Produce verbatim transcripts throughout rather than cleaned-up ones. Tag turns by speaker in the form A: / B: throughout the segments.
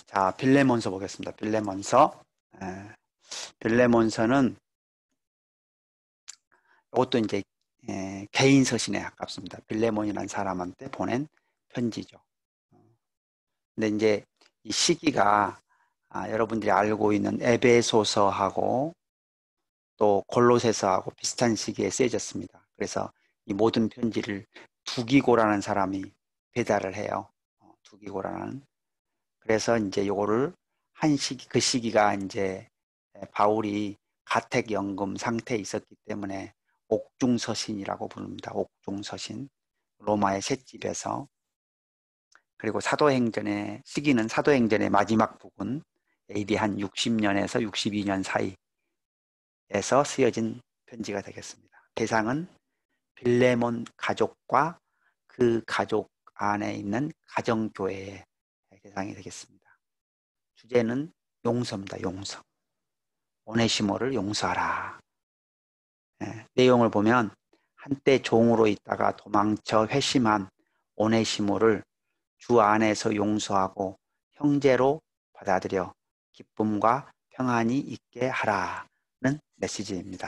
A: 자, 빌레몬서 보겠습니다. 빌레몬서. 에, 빌레몬서는 이것도 이제 에, 개인 서신에 가깝습니다. 빌레몬이라는 사람한테 보낸 편지죠. 근데 이제 이 시기가 아, 여러분들이 알고 있는 에베소서하고 또 골로새서하고 비슷한 시기에 쓰여졌습니다. 그래서 이 모든 편지를 두기고라는 사람이 배달을 해요. 어, 두기고라는. 그래서 이제 요거를 한 시기, 그 시기가 이제 바울이 가택연금 상태에 있었기 때문에 옥중서신이라고 부릅니다. 옥중서신. 로마의 셋집에서. 그리고 사도행전의 시기는 사도행전의 마지막 부분, 에이디 한 육십 년에서 육십이 년 사이에서 쓰여진 편지가 되겠습니다. 대상은 빌레몬 가족과 그 가족 안에 있는 가정교회의 대상이 되겠습니다. 주제는 용서입니다. 용서. 오네시모를 용서하라. 예, 내용을 보면 한때 종으로 있다가 도망쳐 회심한 오네시모를 주 안에서 용서하고 형제로 받아들여 기쁨과 평안이 있게 하라는 메시지입니다.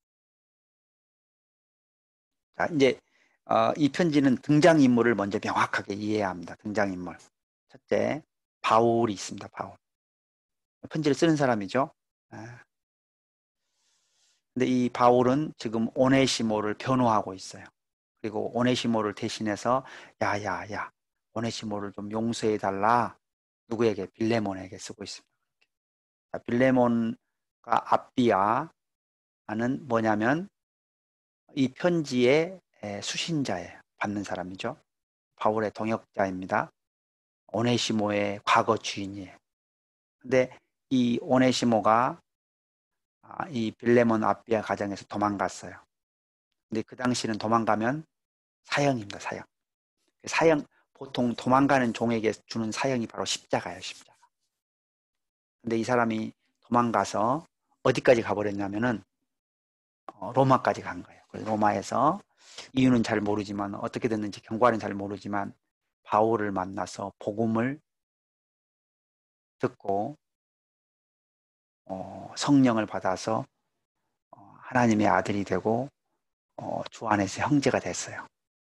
A: 자, 이제 어, 이 편지는 등장인물을 먼저 명확하게 이해해야 합니다. 등장인물. 첫째, 바울이 있습니다. 바울. 편지를 쓰는 사람이죠. 아, 근데 이 바울은 지금 오네시모를 변호하고 있어요. 그리고 오네시모를 대신해서 야야야 오네시모를 좀 용서해 달라. 누구에게? 빌레몬에게 쓰고 있습니다. 자, 빌레몬과 앞비아는 뭐냐면 이 편지의 수신자예요. 받는 사람이죠. 바울의 동역자입니다. 오네시모의 과거 주인이에요. 근데 이 오네시모가 이 빌레몬 앞비아 가정에서 도망갔어요. 근데 그 당시는 도망가면 사형입니다. 사형. 사형, 보통 도망가는 종에게 주는 사형이 바로 십자가예요. 십자가. 근데 이 사람이 도망가서 어디까지 가버렸냐면은 어, 로마까지 간 거예요. 그래서 로마에서 이유는 잘 모르지만 어떻게 됐는지 경과는 잘 모르지만 바울을 만나서 복음을 듣고 어, 성령을 받아서 어, 하나님의 아들이 되고 어, 주 안에서 형제가 됐어요.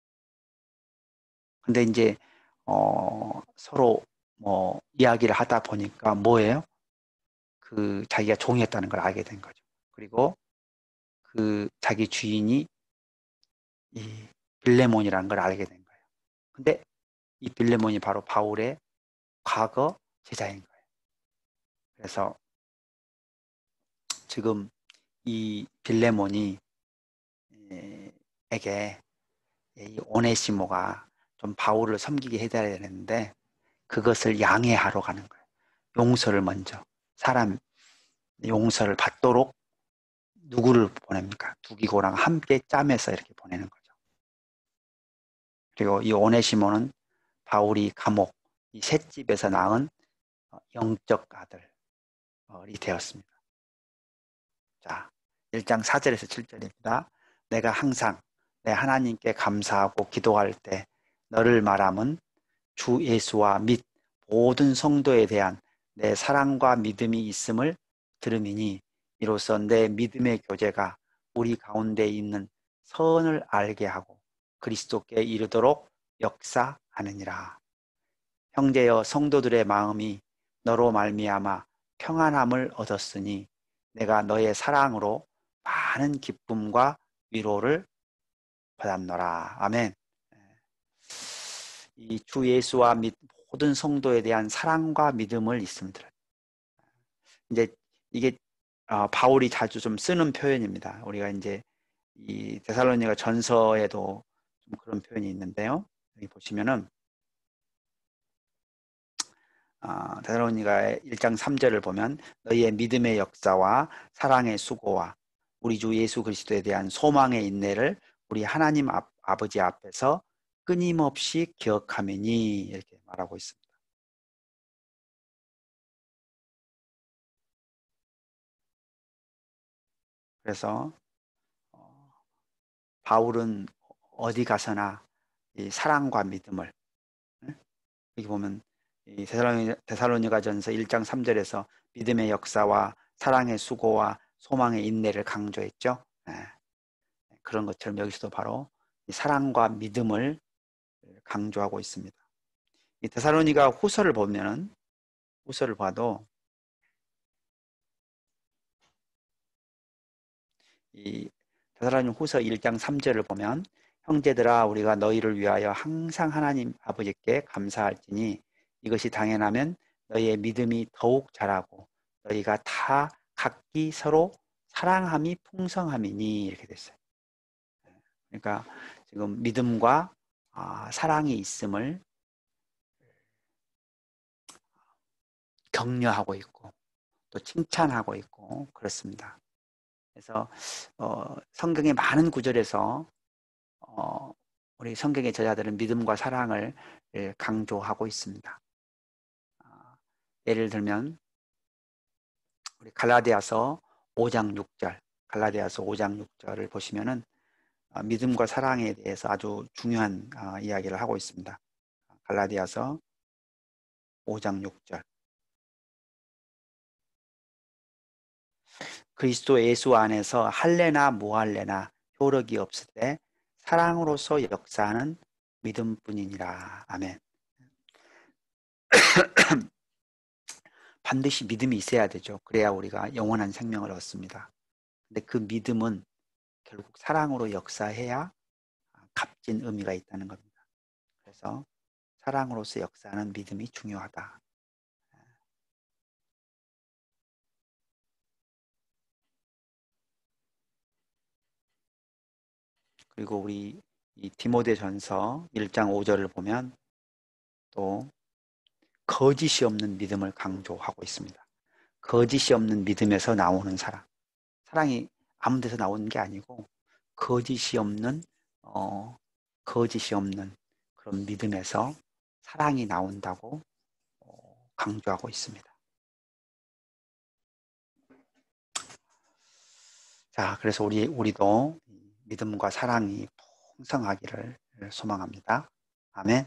A: 근데 이제 어, 서로 뭐 이야기를 하다 보니까 뭐예요? 그 자기가 종이었다는 걸 알게 된 거죠. 그리고 그 자기 주인이 이 빌레몬이라는 걸 알게 된 거예요. 근데 이 빌레몬이 바로 바울의 과거 제자인 거예요. 그래서 지금 이 빌레몬이 에게 이 오네시모가 좀 바울을 섬기게 해드려야 되는데 그것을 양해하러 가는 거예요. 용서를 먼저 사람 용서를 받도록 누구를 보냅니까? 두기고랑 함께 짬에서 이렇게 보내는 거죠. 그리고 이 오네시모는 바울이 감옥, 이 셋집에서 낳은 영적 아들이 되었습니다. 자, 일 장 사 절에서 칠 절입니다. 내가 항상 내 하나님께 감사하고 기도할 때 너를 말함은 주 예수와 및 모든 성도에 대한 내 사랑과 믿음이 있음을 들음이니 이로써 내 믿음의 교제가 우리 가운데 있는 선을 알게 하고 그리스도께 이르도록 역사하느니라. 형제여 성도들의 마음이 너로 말미암아 평안함을 얻었으니 내가 너의 사랑으로 많은 기쁨과 위로를 받았노라. 아멘. 이 주 예수와 및 모든 성도에 대한 사랑과 믿음을 있음을 들어요. 이제 이게 어, 바울이 자주 좀 쓰는 표현입니다. 우리가 이제 이 데살로니가 전서에도 좀 그런 표현이 있는데요. 여기 보시면은 어, 데살로니가 일 장 삼 절을 보면 너희의 믿음의 역사와 사랑의 수고와 우리 주 예수 그리스도에 대한 소망의 인내를 우리 하나님 앞, 아버지 앞에서 끊임없이 기억하매니 이렇게 말하고 있습니다. 그래서 어, 바울은 어디 가서나 이 사랑과 믿음을 여기 보면 이 데살로니, 데살로니가전서 일 장 삼 절에서 믿음의 역사와 사랑의 수고와 소망의 인내를 강조했죠. 예. 그런 것처럼 여기서도 바로 이 사랑과 믿음을 강조하고 있습니다. 이 데살로니가 후서를 보면은 후서를 봐도 이 데살로니 후서 일 장 삼 절을 보면 형제들아 우리가 너희를 위하여 항상 하나님 아버지께 감사할지니 이것이 당연하면 너희의 믿음이 더욱 자라고 너희가 다 각기 서로 사랑함이 풍성함이니 이렇게 됐어요. 그러니까 지금 믿음과 아, 사랑이 있음을 격려하고 있고 또 칭찬하고 있고 그렇습니다. 그래서 어, 성경의 많은 구절에서 어, 우리 성경의 저자들은 믿음과 사랑을 강조하고 있습니다. 어, 예를 들면 우리 갈라디아서 오 장 육 절, 갈라디아서 오 장 육 절을 보시면은 어, 믿음과 사랑에 대해서 아주 중요한 어, 이야기를 하고 있습니다. 갈라디아서 오 장 육 절. 그리스도 예수 안에서 할례나 무할례나 효력이 없을 때 사랑으로서 역사하는 믿음뿐이니라. 아멘. 반드시 믿음이 있어야 되죠. 그래야 우리가 영원한 생명을 얻습니다. 근데 그 믿음은 결국 사랑으로 역사해야 값진 의미가 있다는 겁니다. 그래서 사랑으로서 역사하는 믿음이 중요하다. 그리고 우리 이 디모데전서 일 장 오 절을 보면 또 거짓이 없는 믿음을 강조하고 있습니다. 거짓이 없는 믿음에서 나오는 사랑. 사랑이 아무 데서 나오는 게 아니고 거짓이 없는 어, 거짓이 없는 그런 믿음에서 사랑이 나온다고 어, 강조하고 있습니다. 자, 그래서 우리 우리도 믿음과 사랑이 풍성하기를 소망합니다. 아멘.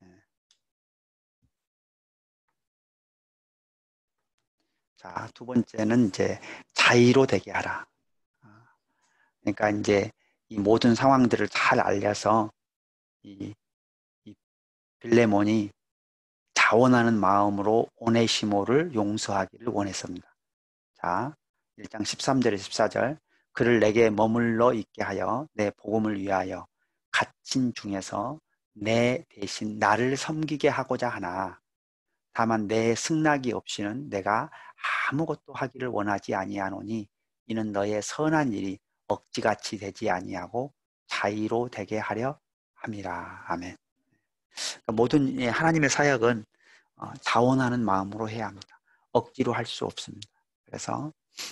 A: 자, 두 번째는 이제 자의로 되게 하라. 그러니까 이제 이 모든 상황들을 잘 알려서 이, 이 빌레몬이 자원하는 마음으로 오네시모를 용서하기를 원했습니다. 자, 일 장 십삼 절에 십사 절. 그를 내게 머물러 있게 하여 내 복음을 위하여 갇힌 중에서 내 대신 나를 섬기게 하고자 하나 다만 내 승낙이 없이는 내가 아무것도 하기를 원하지 아니하노니 이는 너의 선한 일이 억지같이 되지 아니하고 자의로 되게 하려 함이라. 아멘. 그러니까 모든 하나님의 사역은 자원하는 마음으로 해야 합니다. 억지로 할 수 없습니다. 그래서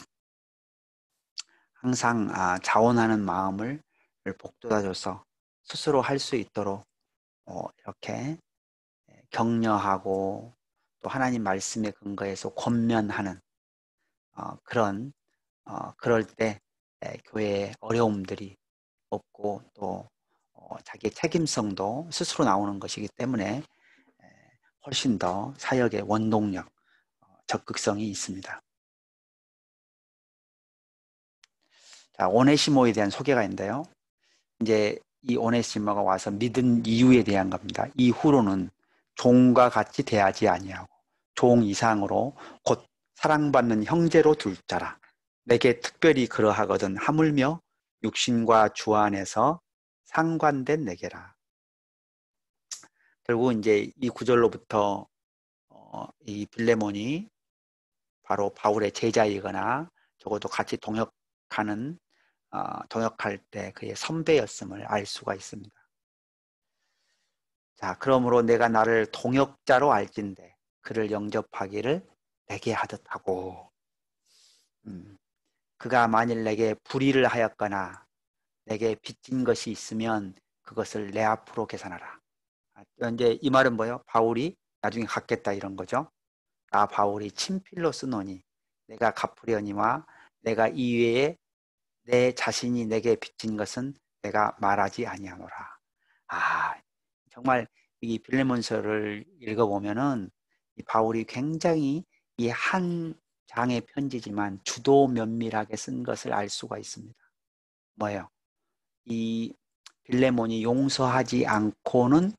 A: 항상 자원하는 마음을 복돋아줘서 스스로 할 수 있도록 이렇게 격려하고 또 하나님 말씀에 근거해서 권면하는 그런 그럴 때 교회에 어려움들이 없고 또 자기의 책임성도 스스로 나오는 것이기 때문에 훨씬 더 사역의 원동력, 적극성이 있습니다. 자, 오네시모에 대한 소개가 있는데요. 이제 이 오네시모가 와서 믿은 이유에 대한 겁니다. 이후로는 종과 같이 대하지 아니하고 종 이상으로 곧 사랑받는 형제로 둘 자라. 내게 특별히 그러하거든 하물며 육신과 주 안에서 상관된 내게라. 결국 이제 이 구절로부터 어, 이 빌레몬이 바로 바울의 제자이거나 적어도 같이 동역하는 어, 동역할 때 그의 선배였음을 알 수가 있습니다. 자, 그러므로 내가 나를 동역자로 알진대 그를 영접하기를 내게 하듯 하고 음, 그가 만일 내게 불의를 하였거나 내게 빚진 것이 있으면 그것을 내 앞으로 계산하라. 이제 이 말은 뭐예요? 바울이 나중에 갚겠다 이런 거죠. 나 바울이 친필로 쓰노니 내가 갚으려니와 내가 이외에 내 자신이 내게 빚진 것은 내가 말하지 아니하노라. 아, 정말 이 빌레몬서를 읽어보면은 이 바울이 굉장히 이 한 장의 편지지만 주도 면밀하게 쓴 것을 알 수가 있습니다. 뭐예요? 이 빌레몬이 용서하지 않고는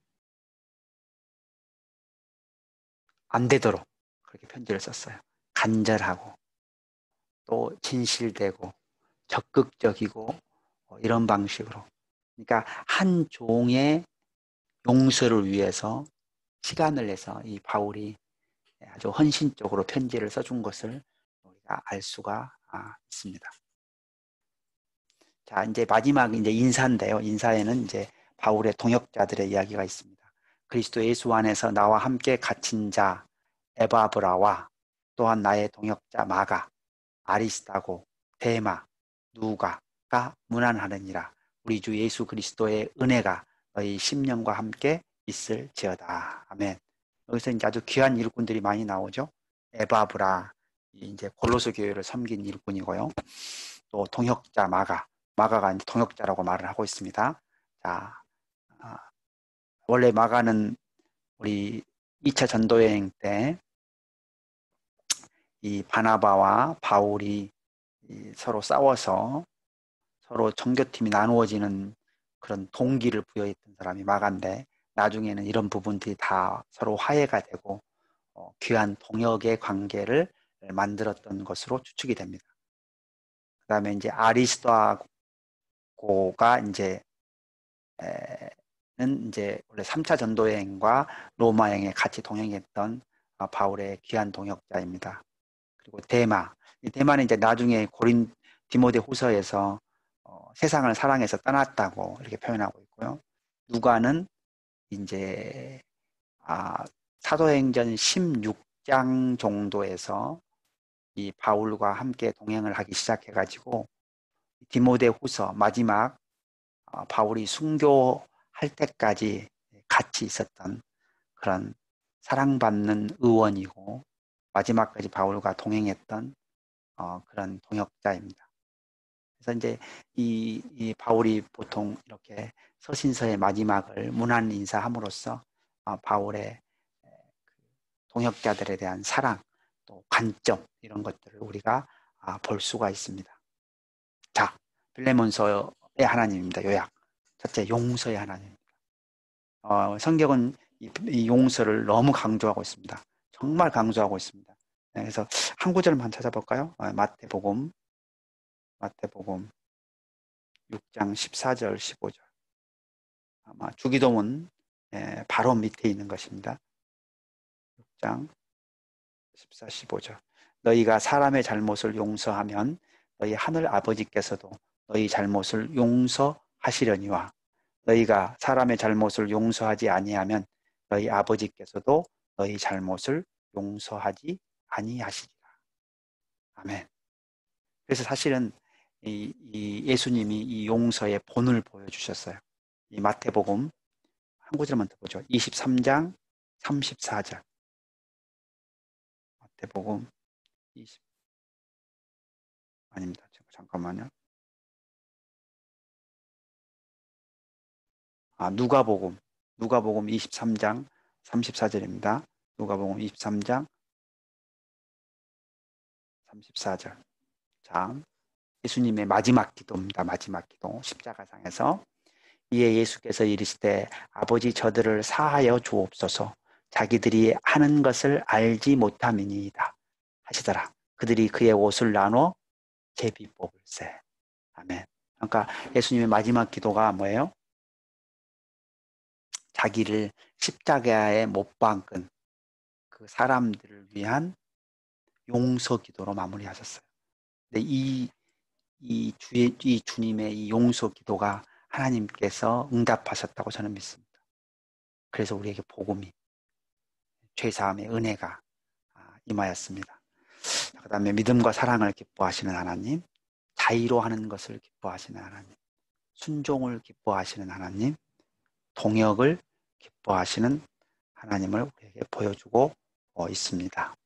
A: 안 되도록 그렇게 편지를 썼어요. 간절하고 또 진실되고 적극적이고 이런 방식으로. 그러니까 한 종의 용서를 위해서 시간을 내서 이 바울이 아주 헌신적으로 편지를 써준 것을 우리가 알 수가 있습니다. 자, 이제 마지막 이제 인사인데요. 인사에는 이제 바울의 동역자들의 이야기가 있습니다. 그리스도 예수 안에서 나와 함께 갇힌 자 에바브라와 또한 나의 동역자 마가, 아리스타고, 데마, 누가가 문안하느니라. 우리 주 예수 그리스도의 은혜가 너희 심령과 함께 있을지어다. 아멘. 여기서 이제 아주 귀한 일꾼들이 많이 나오죠. 에바브라, 이제 골로새 교회를 섬긴 일꾼이고요. 또 동역자 마가, 마가가 이제 동역자라고 말을 하고 있습니다. 자, 아, 원래 마가는 우리 이 차 전도여행 때 이 바나바와 바울이 서로 싸워서 서로 정교팀이 나누어지는 그런 동기를 부여했던 사람이 마가인데, 나중에는 이런 부분들이 다 서로 화해가 되고 어, 귀한 동역의 관계를 만들었던 것으로 추측이 됩니다. 그 다음에 이제 아리스도하고가 이제 는 이제 원래 삼 차 전도여행과 로마 여행에 같이 동행했던 바울의 귀한 동역자입니다. 그리고 데마, 이 데마는 이제 나중에 고린 디모데 후서에서 어, 세상을 사랑해서 떠났다고 이렇게 표현하고 있고요. 누가는 이제 아, 사도행전 십육 장 정도에서 이 바울과 함께 동행을 하기 시작해가지고 디모데 후서 마지막 어, 바울이 순교할 때까지 같이 있었던 그런 사랑받는 의원이고 마지막까지 바울과 동행했던 어, 그런 동역자입니다. 그래서 이제 이, 이 바울이 보통 이렇게 서신서의 마지막을 문안 인사함으로써 어, 바울의 동역자들에 대한 사랑, 또 관점 이런 것들을 우리가 아, 볼 수가 있습니다. 자, 빌레몬서의 하나님입니다. 요약. 첫째, 용서의 하나님입니다. 어, 성경은 이, 이 용서를 너무 강조하고 있습니다. 정말 강조하고 있습니다. 네, 그래서 한 구절만 찾아볼까요? 어, 마태복음, 마태복음 육 장 십사 절, 십오 절. 아마 주기도문 예, 바로 밑에 있는 것입니다. 육 장 십사, 십오 절. 너희가 사람의 잘못을 용서하면 너희 하늘 아버지께서도 너희 잘못을 용서하시려니와 너희가 사람의 잘못을 용서하지 아니하면 너희 아버지께서도 너희 잘못을 용서하지 아니하시리라. 아멘. 그래서 사실은 이, 이 예수님이 이 용서의 본을 보여주셨어요. 이 마태복음 한 구절만 더 보죠. 이십삼 장 삼십사 절. 마태복음 이십 아닙니다. 잠깐만요. 아, 누가복음. 누가복음 이십삼 장 삼십사 절입니다. 누가복음 이십삼 장 삼십사 절. 자, 예수님의 마지막 기도입니다. 마지막 기도. 십자가상에서 이에 예수께서 이르시되 아버지 저들을 사하여 주옵소서 자기들이 하는 것을 알지 못함이니이다 하시더라. 그들이 그의 옷을 나눠 제비 뽑을세. 아멘. 그러니까 예수님의 마지막 기도가 뭐예요? 자기를 십자가에 못 박은 그 사람들을 위한 용서 기도로 마무리하셨어요. 근데 이, 이, 주의, 이 주님의 이 용서 기도가 하나님께서 응답하셨다고 저는 믿습니다. 그래서 우리에게 복음이, 죄사함의 은혜가 임하였습니다. 그 다음에 믿음과 사랑을 기뻐하시는 하나님, 자의로 하는 것을 기뻐하시는 하나님, 순종을 기뻐하시는 하나님, 동역을 기뻐하시는 하나님을 우리에게 보여주고 있습니다.